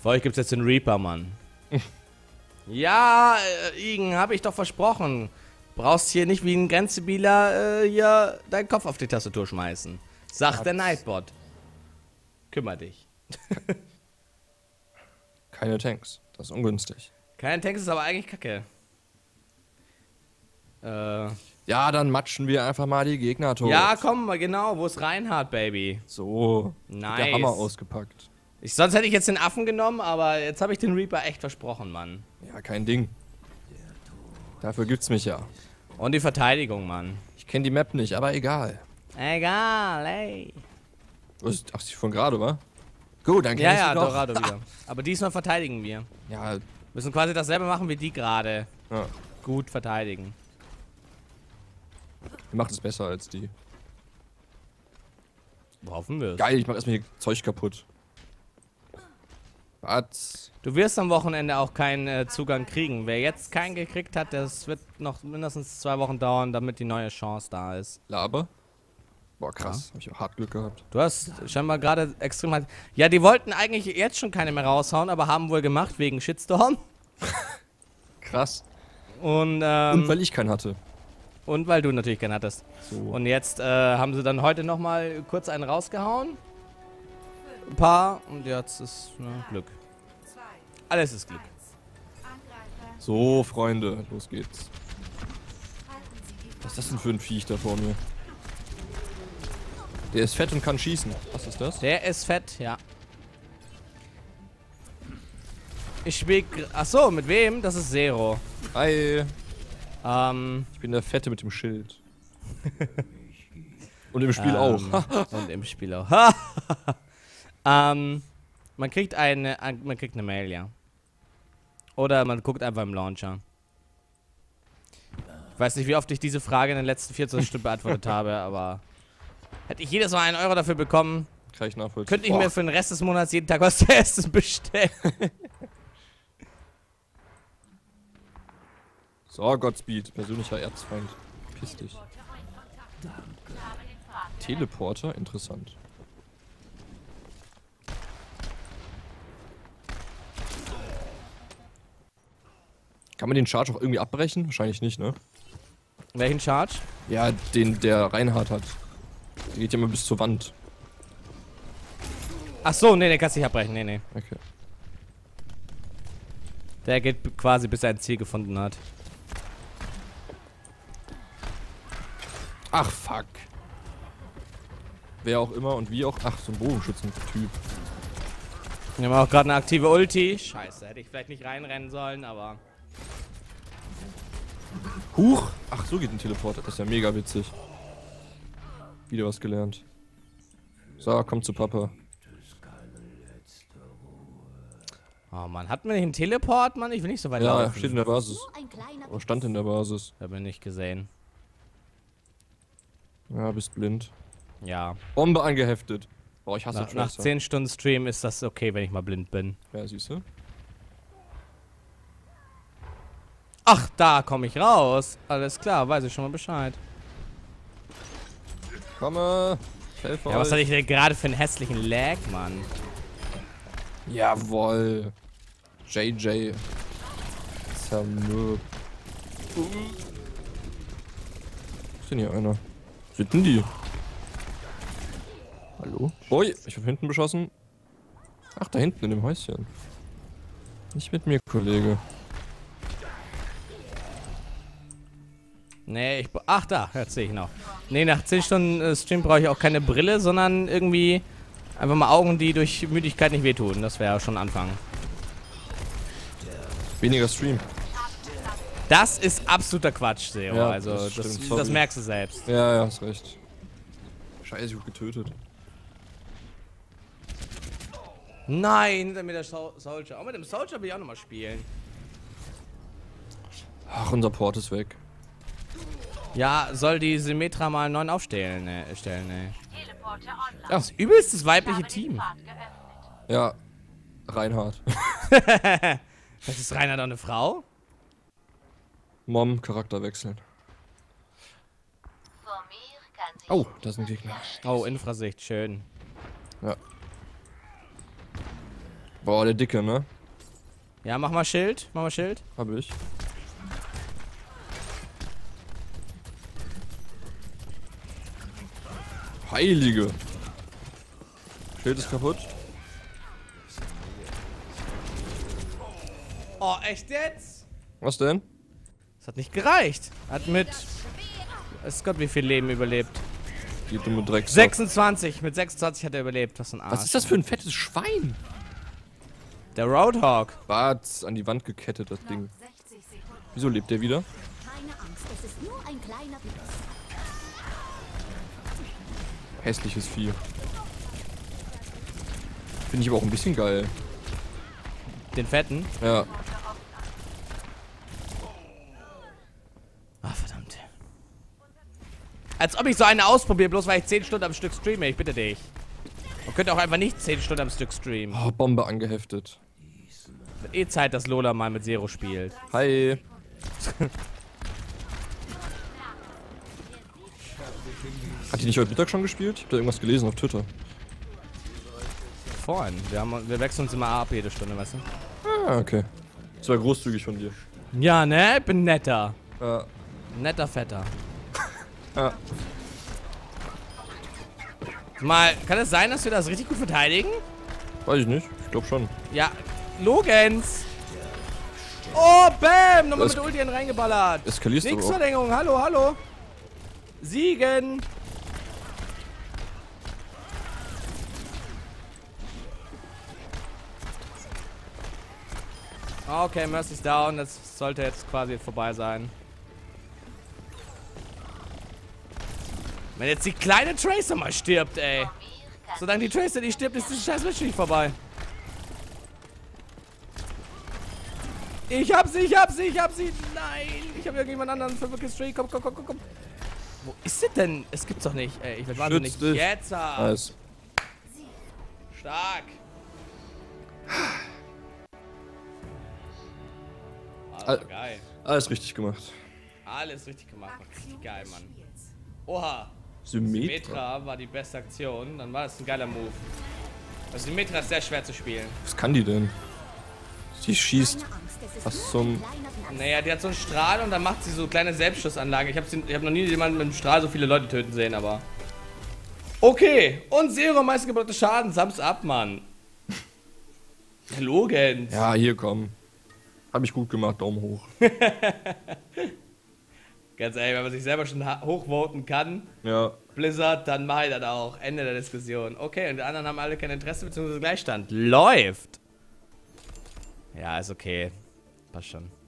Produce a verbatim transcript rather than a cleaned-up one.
Für euch gibt's jetzt den Reaper, Mann. Ja, äh, Igen, hab ich doch versprochen. Brauchst hier nicht wie ein Grenzdebiler äh, hier deinen Kopf auf die Tastatur schmeißen. Sagt Hat's. der Nightbot. Kümmer dich. Keine Tanks. Das ist ungünstig. Kein Tanks ist aber eigentlich kacke. Äh, Ja, dann matschen wir einfach mal die Gegner tot. ja, komm mal genau. Wo ist Reinhard, Baby? So. Nice. Der Hammer ausgepackt. Ich, sonst hätte ich jetzt den Affen genommen, aber jetzt habe ich den Reaper echt versprochen, Mann. Ja, kein Ding. Dafür gibt's mich ja. Und die Verteidigung, Mann. Ich kenne die Map nicht, aber egal. Egal, ey. Was, ach, sie von gerade, wa? Gut, dann kenn Ja, ich ja, sie doch. Dorado wieder. Aber diesmal verteidigen wir. Ja, Müssen quasi dasselbe machen wie die gerade. ja. Gut verteidigen. Ihr macht es besser als die. Hoffen wir es. Geil, ich mach erstmal hier Zeug kaputt. Was? Du wirst am Wochenende auch keinen äh, Zugang kriegen. Wer jetzt keinen gekriegt hat, das wird noch mindestens zwei Wochen dauern, damit die neue Chance da ist. Laber? Boah, krass. Hab ich auch hart Glück gehabt. Du hast scheinbar gerade extrem... halt- Ja, die wollten eigentlich jetzt schon keine mehr raushauen, aber haben wohl gemacht wegen Shitstorm. Krass. Und, ähm, Und weil ich keinen hatte. und weil du natürlich keinen hattest. So. Und jetzt äh, haben sie dann heute nochmal kurz einen rausgehauen. Ein paar. Und jetzt ist ne, Glück. Alles ist Glück. So, Freunde, los geht's. Was ist das denn für ein Viech da vor mir? Der ist fett und kann schießen. Was ist das? Der ist fett, ja. Ich spiel... Achso, mit wem? Das ist Zero. Hi. Ähm... Ich bin der Fette mit dem Schild. Und im Spiel ähm, auch. Und im Spiel auch. ähm... Man kriegt eine... Man kriegt eine Mail, ja. Oder man guckt einfach im Launcher. Ich weiß nicht, wie oft ich diese Frage in den letzten vierzig Stunden beantwortet habe, aber... Hätte ich jedes Mal einen Euro dafür bekommen, Kann ich nachvollziehen. könnte ich Boah. mir für den Rest des Monats jeden Tag was zu essen bestellen. So, Godspeed. Persönlicher Erzfeind. Piss dich. Teleporter? Interessant. Kann man den Charge auch irgendwie abbrechen? Wahrscheinlich nicht, ne? Welchen Charge? Ja, den der Reinhard hat. Der geht ja immer bis zur Wand. Ach so, nee, den kannst du nicht abbrechen, nee, nee. Okay. Der geht b- quasi, bis er ein Ziel gefunden hat. Ach, fuck. Wer auch immer und wie auch. Ach, so ein Bogenschützen-Typ. Wir haben auch gerade eine aktive Ulti. Scheiße, hätte ich vielleicht nicht reinrennen sollen, aber... Huch! Ach, so geht ein Teleporter. Das ist ja mega witzig. Wieder was gelernt. So, komm zu Papa. Oh Mann, hatten wir nicht einen Teleport, Mann? Ich will nicht so weit Ja, laufen. steht in der Basis. So ein kleiner Oder stand in der Basis. Hab ich nicht gesehen. Ja, bist blind. Ja. Bombe angeheftet. Boah, ich hasse Nach, nach Tracer. zehn Stunden Stream ist das okay, wenn ich mal blind bin. Ja, siehst du? Ach, da komme ich raus. Alles klar, weiß ich schon mal Bescheid. Komme! Ich helfe Ja, was euch. hatte ich denn gerade für einen hässlichen Lag, Mann? Jawoll. J J. Zermürb. Wo ist denn hier einer? Wo sind denn die? Hallo? Ui, ich wurde hinten beschossen. Ach, da hinten in dem Häuschen. Nicht mit mir, Kollege. Nee, ich... Ach, da, jetzt sehe ich noch. Nee, nach zehn Stunden äh, Stream brauche ich auch keine Brille, sondern irgendwie einfach mal Augen, die durch Müdigkeit nicht wehtun. Das wäre schon ein Anfang. Weniger Stream. Das ist absoluter Quatsch, Seo. Ja, also, das das, stimmt, das, sorry. merkst du selbst. Ja, ja, hast recht. Scheiße, ich wurde getötet. Nein, mit der Sol- Soldier. Auch mit dem Soldier will ich auch nochmal spielen. Ach, unser Port ist weg. Ja, soll die Symmetra mal einen neuen aufstellen, ne, stellen, ne. Teleporter online. Das ist übelst das weibliche Team. Pfad geöffnet. Ja, Reinhard. Das ist Reinhard auch eine Frau? Mom, Charakter wechseln. Vor mir kann sich Oh, da ist ein Gegner. Oh, Infrasicht, schön. Ja. Boah, der Dicke, ne? Ja, mach mal Schild. Mach mal Schild. Hab ich. Heilige. Schild ist kaputt. Oh, echt jetzt? Was denn? Das hat nicht gereicht. Hat mit... Weiß Gott, wie viel Leben überlebt. Die dumme Drecksack. sechsundzwanzig. Mit sechsundzwanzig hat er überlebt. Was ein Arsch. Was ist das für ein fettes Schwein? Der Roadhog. Bart's an die Wand gekettet, das Ding. sechzig Sekunden. Wieso lebt der wieder? Keine Angst, es ist nur ein kleiner Blitz. Hässliches Vieh. Finde ich aber auch ein bisschen geil. Den fetten. Ja. Ah, verdammt. Als ob ich so eine ausprobiere, bloß weil ich zehn Stunden am Stück streame. Ich bitte dich. Man könnte auch einfach nicht zehn Stunden am Stück streamen. Oh, Bombe angeheftet. Wird eh Zeit, dass Lola mal mit Zero spielt. Hi. Hat die nicht heute Mittag schon gespielt? Ich hab da irgendwas gelesen auf Twitter. Vorhin. Wir, haben, wir wechseln uns immer ab jede Stunde, weißt du? Ah, okay. Das war großzügig von dir. Ja, ne? Ich bin netter. Ja. Netter Vetter. Ja. Mal, kann es sein, dass wir das richtig gut verteidigen? Weiß ich nicht. Ich glaube schon. Ja, Logens. Oh, bam! Nochmal Das mit Ulti reingeballert. eskalierst Nix aber auch. Verlängerung. Hallo, hallo. Siegen. Okay, Mercy's down. Das sollte jetzt quasi vorbei sein. Wenn jetzt die kleine Tracer mal stirbt, ey. Solange die Tracer nicht stirbt, ist das scheiß Match nicht vorbei. Ich hab sie, ich hab sie, ich hab sie. Nein, ich hab irgendjemand anderen für Streak. Komm, komm, komm, komm, komm. Wo ist sie denn? Es gibt's doch nicht, ey. Ich werd wahnsinnig. Schütz dich. Jetzt. ah. Nice. Stark. Al- Also, geil. Alles richtig gemacht. Alles richtig gemacht. Richtig geil, Mann. Oha. Symmetra. Symmetra war die beste Aktion. Dann war das ein geiler Move. Also Symmetra ist sehr schwer zu spielen. Was kann die denn? Sie schießt. Keine Angst, es ist Was nur zum... ein kleiner Blitz. Naja, die hat so einen Strahl und dann macht sie so kleine Selbstschussanlagen. Ich habe hab noch nie jemanden mit einem Strahl so viele Leute töten sehen, aber... Okay, und Zero am meisten gebrachte Schaden. Thumbs up, Mann. Logan. Ja, hier komm. Hab ich gut gemacht, Daumen hoch. Ganz ehrlich, wenn man sich selber schon ha- hochvoten kann, Ja. Blizzard, dann mach ich das auch. Ende der Diskussion. Okay, und die anderen haben alle kein Interesse bzw. Gleichstand. Läuft. Ja, ist okay. Passt schon.